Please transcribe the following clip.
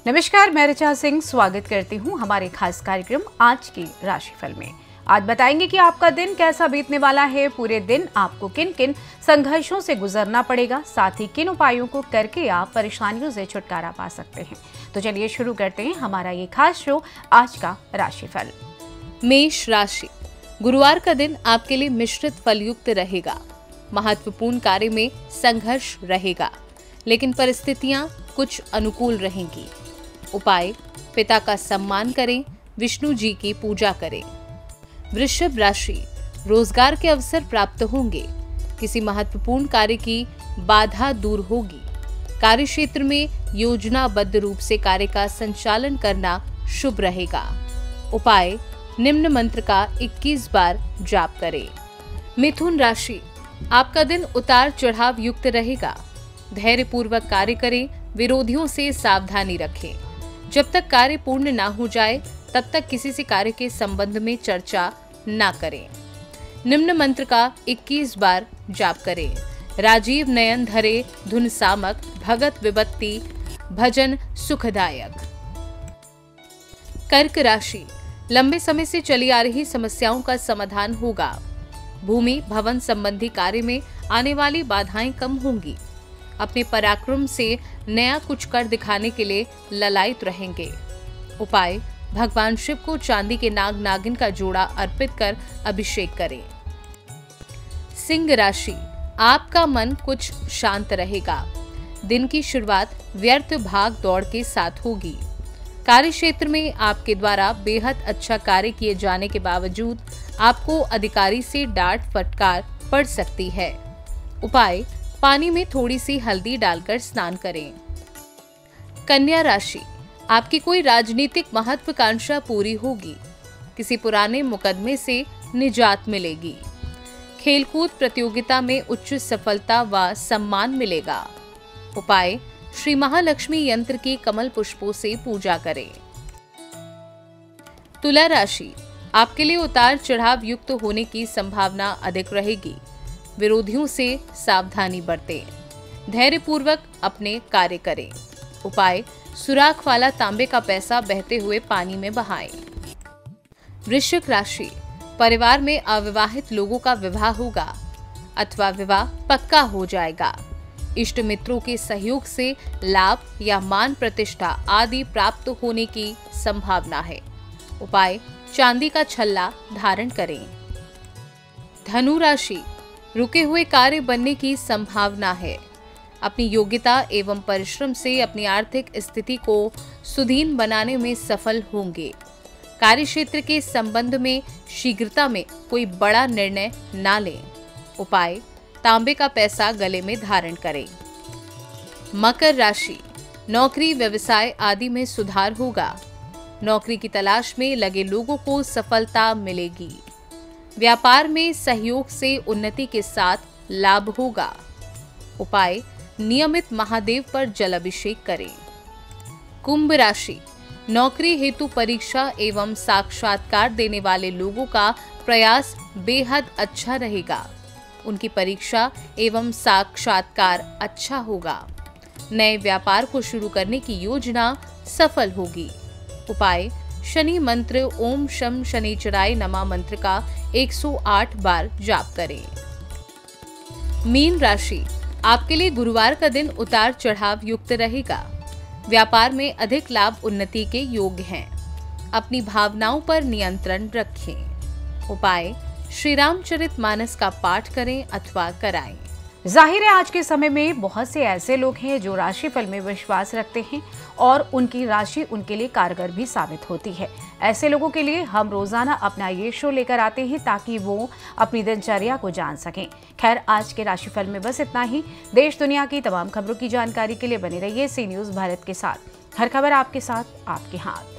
नमस्कार, मैं ऋचा सिंह स्वागत करती हूं हमारे खास कार्यक्रम आज की राशिफल में। आज बताएंगे कि आपका दिन कैसा बीतने वाला है। पूरे दिन आपको किन किन संघर्षों से गुजरना पड़ेगा, साथ ही किन उपायों को करके आप परेशानियों से छुटकारा पा सकते हैं। तो चलिए शुरू करते हैं हमारा ये खास शो आज का राशिफल। मेष राशि, गुरुवार का दिन आपके लिए मिश्रित फलयुक्त रहेगा। महत्वपूर्ण कार्य में संघर्ष रहेगा, लेकिन परिस्थितियां कुछ अनुकूल रहेंगी। उपाय, पिता का सम्मान करें, विष्णु जी की पूजा करें। वृषभ राशि, रोजगार के अवसर प्राप्त होंगे। किसी महत्वपूर्ण कार्य की बाधा दूर होगी। कार्य क्षेत्र में योजनाबद्ध रूप से कार्य का संचालन करना शुभ रहेगा। उपाय, निम्न मंत्र का 21 बार जाप करें। मिथुन राशि, आपका दिन उतार चढ़ाव युक्त रहेगा। धैर्यपूर्वक कार्य करें, विरोधियों से सावधानी रखें। जब तक कार्य पूर्ण ना हो जाए तब तक किसी से कार्य के संबंध में चर्चा ना करें। निम्न मंत्र का 21 बार जाप करें। राजीव नयन धरे धुन सामक, भगत विपत्ति भजन सुखदायक। कर्क राशि, लंबे समय से चली आ रही समस्याओं का समाधान होगा। भूमि भवन संबंधी कार्य में आने वाली बाधाएं कम होंगी। अपने पराक्रम से नया कुछ कर दिखाने के लिए ललायत रहेंगे। उपाय, भगवान शिव को चांदी के नाग नागिन का जोड़ा अर्पित कर अभिषेक करें। सिंह राशि, आपका मन कुछ शांत रहेगा। दिन की शुरुआत व्यर्थ भाग दौड़ के साथ होगी। कार्य क्षेत्र में आपके द्वारा बेहद अच्छा कार्य किए जाने के बावजूद आपको अधिकारी से डांट फटकार पड़ सकती है। उपाय, पानी में थोड़ी सी हल्दी डालकर स्नान करें। कन्या राशि, आपकी कोई राजनीतिक महत्वाकांक्षा पूरी होगी। किसी पुराने मुकदमे से निजात मिलेगी। खेलकूद प्रतियोगिता में उच्च सफलता व सम्मान मिलेगा। उपाय, श्री महालक्ष्मी यंत्र की कमल पुष्पों से पूजा करें। तुला राशि, आपके लिए उतार चढ़ाव युक्त होने की संभावना अधिक रहेगी। विरोधियों से सावधानी बरतें। धैर्यपूर्वक अपने कार्य करें। उपाय, सुराख वाला तांबे का पैसा बहते हुए पानी में बहाएं। वृश्चिक राशि, परिवार में अविवाहित लोगों का विवाह होगा अथवा विवाह पक्का हो जाएगा। इष्ट मित्रों के सहयोग से लाभ या मान प्रतिष्ठा आदि प्राप्त होने की संभावना है। उपाय, चांदी का छल्ला धारण करें। धनु राशि, रुके हुए कार्य बनने की संभावना है। अपनी योग्यता एवं परिश्रम से अपनी आर्थिक स्थिति को सुदृढ़ बनाने में सफल होंगे। कार्य क्षेत्र के संबंध में शीघ्रता में कोई बड़ा निर्णय ना लें। उपाय, तांबे का पैसा गले में धारण करें। मकर राशि, नौकरी व्यवसाय आदि में सुधार होगा। नौकरी की तलाश में लगे लोगों को सफलता मिलेगी। व्यापार में सहयोग से उन्नति के साथ लाभ होगा। उपाय, नियमित महादेव पर जल अभिषेक करें। कुंभ राशि, नौकरी हेतु परीक्षा एवं साक्षात्कार देने वाले लोगों का प्रयास बेहद अच्छा रहेगा। उनकी परीक्षा एवं साक्षात्कार अच्छा होगा। नए व्यापार को शुरू करने की योजना सफल होगी। उपाय, शनि मंत्र ओम शम शनिचराय नमः मंत्र का 108 बार जाप करें। मीन राशि, आपके लिए गुरुवार का दिन उतार चढ़ाव युक्त रहेगा। व्यापार में अधिक लाभ उन्नति के योग हैं। अपनी भावनाओं पर नियंत्रण रखें। उपाय, श्री रामचरितमानस का पाठ करें अथवा कराएं। जाहिर है आज के समय में बहुत से ऐसे लोग हैं जो राशिफल में विश्वास रखते हैं और उनकी राशि उनके लिए कारगर भी साबित होती है। ऐसे लोगों के लिए हम रोजाना अपना ये शो लेकर आते हैं ताकि वो अपनी दिनचर्या को जान सकें। खैर, आज के राशिफल में बस इतना ही। देश दुनिया की तमाम खबरों की जानकारी के लिए बने रहिए सी न्यूज़ भारत के साथ। हर खबर आपके साथ, आपके हाथ।